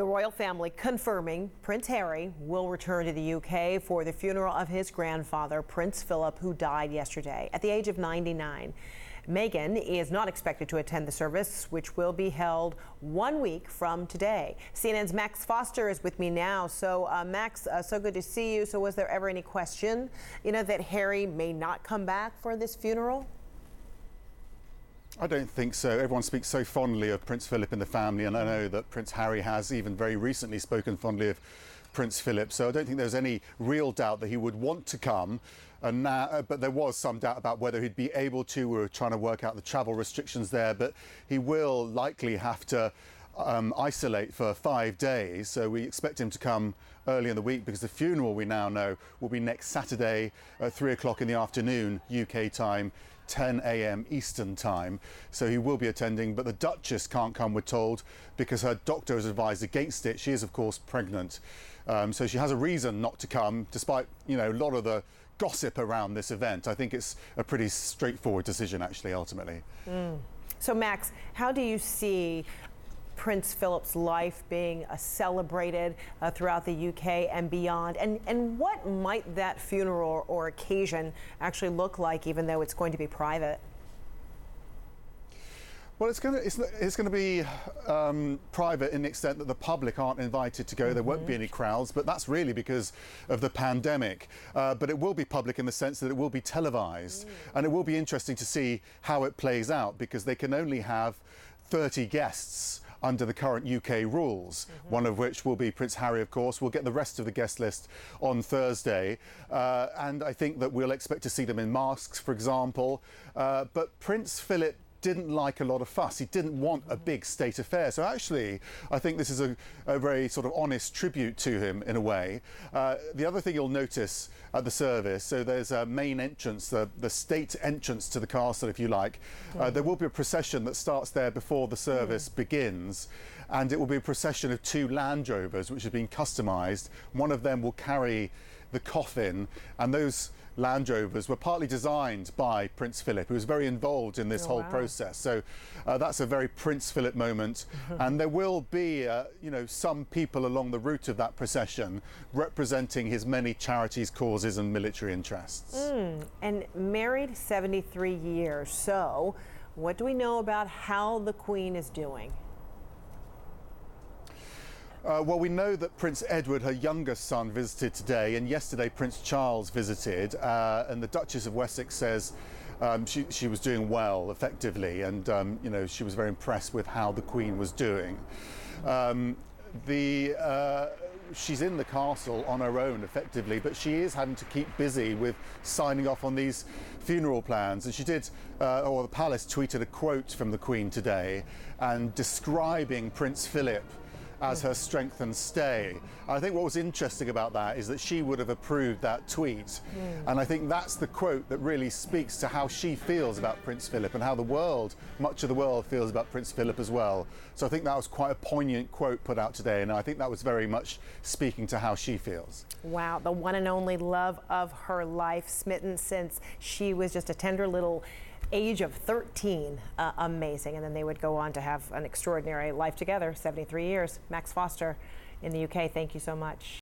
The royal family confirming Prince Harry will return to the UK for the funeral of his grandfather, Prince Philip, who died yesterday at the age of 99. Meghan is not expected to attend the service, which will be held 1 week from today. CNN's Max Foster is with me now. So, Max, so good to see you. So was there ever any question, that Harry may not come back for this funeral? I don't think so. Everyone speaks so fondly of Prince Philip in the family, and I know that Prince Harry has even very recently spoken fondly of Prince Philip, so I don't think there's any real doubt that he would want to come. And now, but there was some doubt about whether he'd be able to. We were trying to work out the travel restrictions there, but he will likely have to isolate for 5 days, so we expect him to come early in the week, because the funeral, we now know, will be next Saturday at 3 o'clock in the afternoon UK time, 10 a.m. Eastern time. So he will be attending, but the Duchess can't come, we're told, because her doctor has advised against it. She is, of course, pregnant, so she has a reason not to come, despite a lot of the gossip around this event. I think it's a pretty straightforward decision, actually, ultimately. So, Max, how do you see Prince Philip's life being celebrated throughout the UK and beyond? And what might that funeral or occasion actually look like, even though it's going to be private? Well, it's going to be private in the extent that the public aren't invited to go. There won't be any crowds, but that's really because of the pandemic. But it will be public in the sense that it will be televised. And it will be interesting to see how it plays out, because they can only have 30 guests under the current UK rules, one of which will be Prince Harry, of course. We'll get the rest of the guest list on Thursday. And I think that we'll expect to see them in masks, for example. But Prince Philip didn't like a lot of fuss. He didn't want a big state affair. So actually, I think this is a very sort of honest tribute to him in a way. The other thing you'll notice at the service, so there's a main entrance, the state entrance to the castle, if you like. There will be a procession that starts there before the service begins, and it will be a procession of 2 Land Rovers, which have been customised. One of them will carry the coffin, and those Land Rovers were partly designed by Prince Philip, who was very involved in this whole process. So that's a very Prince Philip moment. And there will be, some people along the route of that procession representing his many charities, causes and military interests. And married 73 years. So what do we know about how the Queen is doing? Well, we know that Prince Edward, her youngest son, visited today, and yesterday Prince Charles visited, and the Duchess of Sussex says she was doing well, effectively, and she was very impressed with how the Queen was doing. She's in the castle on her own, effectively, but she is having to keep busy with signing off on these funeral plans. And she did, or the palace tweeted a quote from the Queen today, and describing Prince Philip as her strength and stay. I think what was interesting about that is that she would have approved that tweet. And I think that's the quote that really speaks to how she feels about Prince Philip, and how the world, much of the world, feels about Prince Philip as well. So I think that was quite a poignant quote put out today, and I think that was very much speaking to how she feels. Wow, the one and only love of her life, smitten since she was just a tender little age of 13. Amazing. And then they would go on to have an extraordinary life together, 73 years. Max Foster in the UK, thank you so much.